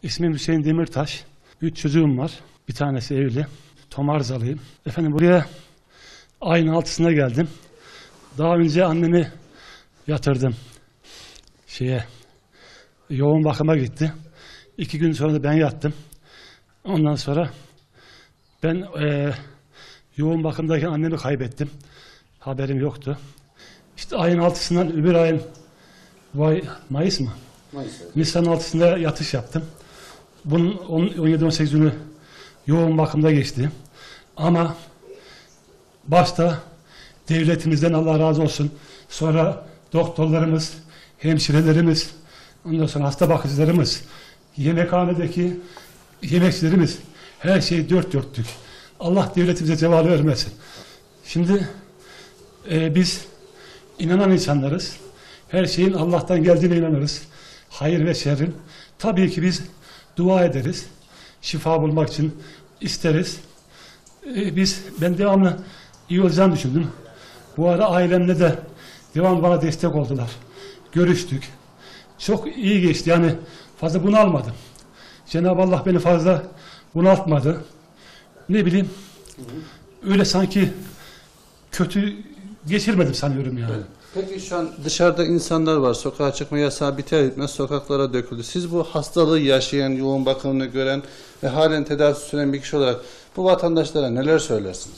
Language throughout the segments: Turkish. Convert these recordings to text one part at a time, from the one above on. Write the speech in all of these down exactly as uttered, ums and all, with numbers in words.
İsmim Hüseyin Demirtaş. Üç çocuğum var. Bir tanesi evli. Tomarzalıyım. Efendim buraya ayın altısına geldim. Daha önce annemi yatırdım. Şeye, yoğun bakıma gitti. İki gün sonra da ben yattım. Ondan sonra ben e, yoğun bakımdayken annemi kaybettim. Haberim yoktu. İşte ayın altısından öbür ayın vay, Mayıs mı? Mayıs. Nisan altısında yatış yaptım. Bunun on yedi on sekiz günü yoğun bakımda geçti. Ama başta devletimizden Allah razı olsun. Sonra doktorlarımız, hemşirelerimiz, ondan sonra hasta bakıcılarımız, yemekhanedeki yemekçilerimiz, her şeyi dört dörtlük. Allah devletimize cevalı vermesin. Şimdi e, biz inanan insanlarız. Her şeyin Allah'tan geldiğine inanırız. Hayır ve şerrin. Tabii ki biz dua ederiz. Şifa bulmak için isteriz. Ee, biz, ben devamlı iyi olacağını düşündüm. Bu arada ailemle de devamlı bana destek oldular. Görüştük. Çok iyi geçti. Yani fazla bunalmadım. Cenab-ı Allah beni fazla bunaltmadı. Ne bileyim, öyle sanki kötü geçirmedim sanıyorum yani. Evet. Peki şu an dışarıda insanlar var. Sokağa çıkma yasağı biter bitmez sokaklara döküldü. Siz bu hastalığı yaşayan, yoğun bakımını gören ve halen tedavisi süren bir kişi olarak bu vatandaşlara neler söylersiniz?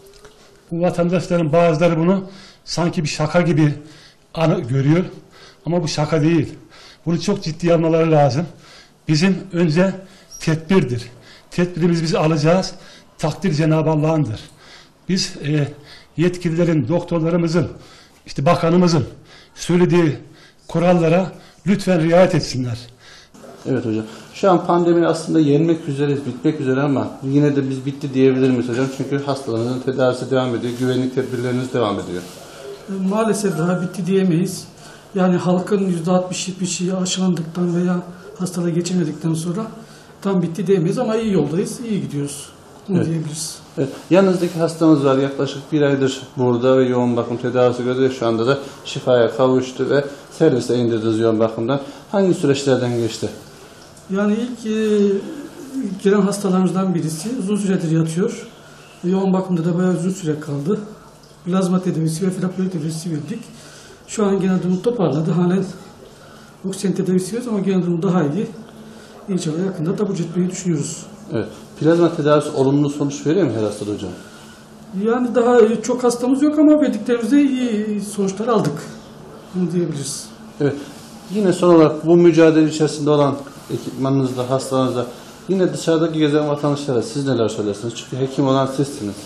Bu vatandaşların bazıları bunu sanki bir şaka gibi anı görüyor. Ama bu şaka değil. Bunu çok ciddiye almaları lazım. Bizim önce tedbirdir. Tedbirimizi biz alacağız. Takdir Cenab-ı Allah'ındır. Biz e, yetkililerin, doktorlarımızın, İşte bakanımızın söylediği kurallara lütfen riayet etsinler. Evet hocam. Şu an pandemi aslında yenmek üzereyiz, bitmek üzere ama yine de biz bitti diyebilir miyiz hocam? Çünkü hastalarınızın tedavisi devam ediyor, güvenlik tedbirleriniz devam ediyor. Maalesef daha bitti diyemeyiz. Yani halkın yüzde altmış yetmişi aşılandıktan veya hastalığı geçirmedikten sonra tam bitti diyemeyiz ama iyi yoldayız, iyi gidiyoruz. Bunu evet. diyebiliriz. Evet. Yanınızdaki hastamız var. Yaklaşık bir aydır burada ve yoğun bakım tedavisi gördü. Şu anda da şifaya kavuştu ve servise indirdiniz yoğun bakımdan. Hangi süreçlerden geçti? Yani ilk e, gelen hastalarımızdan birisi uzun süredir yatıyor. Yoğun bakımda da bayağı uzun süre kaldı. Plazma tedavisi ve filaploid tedavisi verdik. Şu an genel durumu toparladı. Halen oksijen tedavisi veriyoruz ama genel durum daha iyi. İnşallah yakında taburcu etmeyi düşünüyoruz. Evet. Plazma tedavisi olumlu sonuç veriyor mu her hastada hocam? Yani daha çok hastamız yok ama verdiklerimizde iyi sonuçlar aldık. Bunu diyebiliriz. Evet. Yine son olarak bu mücadele içerisinde olan ekipmanınızda, hastanızda yine dışarıdaki gezen vatandaşlara siz neler söylersiniz? Çünkü hekim olan sizsiniz.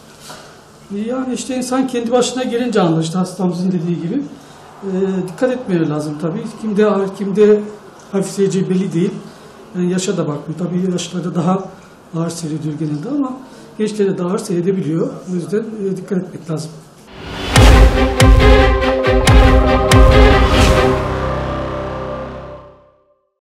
Yani işte insan kendi başına gelince anlar işte hastamızın dediği gibi. Ee, dikkat etmeleri lazım tabii. Kimde ağır, kimde hafifleyeceği belli değil. Yani yaşa da bakmıyor. Tabii yaşlarda daha ağır seyrediyor genelde ama gençlerde de ağır seyredebiliyor. O yüzden e, dikkat etmek lazım.